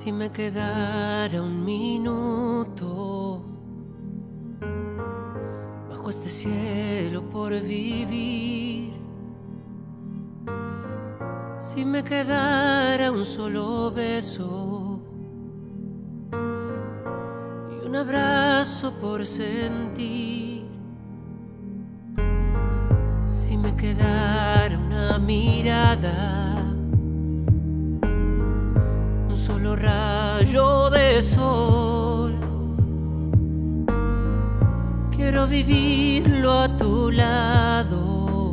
Si me quedara un minuto bajo este cielo por vivir, si me quedara un solo beso y un abrazo por sentir, si me quedara una mirada, un solo rayo de sol, quiero vivirlo a tu lado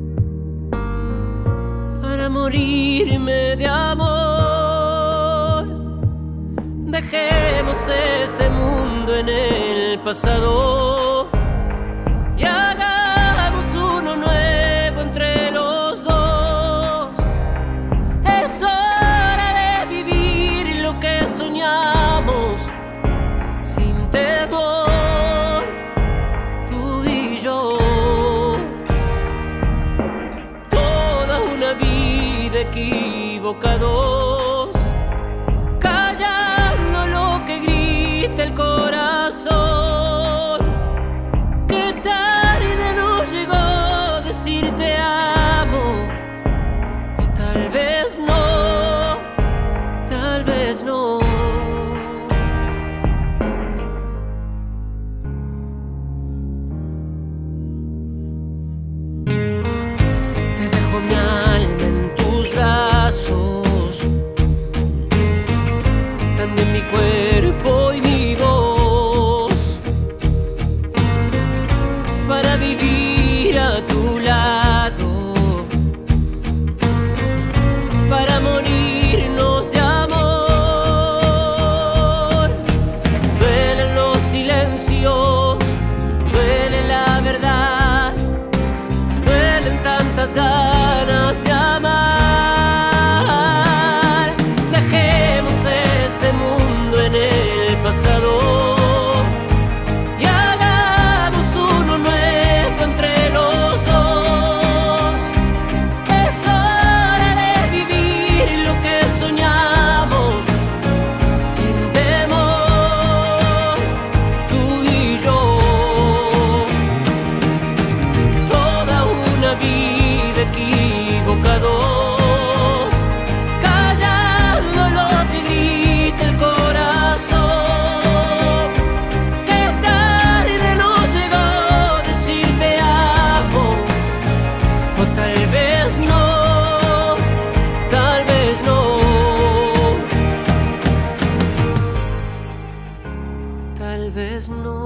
para morirme de amor. Dejemos este mundo en el pasado y hagamos uno nuevo entre los dos. Es hora de vivir lo que soñamos sin temor, tú y yo. Toda una vida equivocados, callando lo que grita el corazón. Qué tarde nos llegó decir te amo, o tal vez no, tal vez no. Te dejo mi alma en tus brazos, también mi cuerpo y mi voz, para vivir a tu lado, para morirnos de amor. Duelen los silencios, duele la verdad, duelen tantas ganas de amar. Dejemos este mundo en el pasado y hagamos uno nuevo entre los dos. Es hora de vivir lo que soñamos sin temor, tú y yo. Toda una vida equivocados, callando lo que grita el corazón. Qué tarde nos llegó decir te amo, o tal vez no, tal vez no, tal vez no,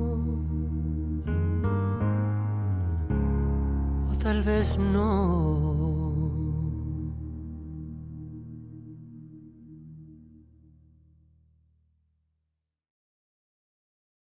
o tal vez no.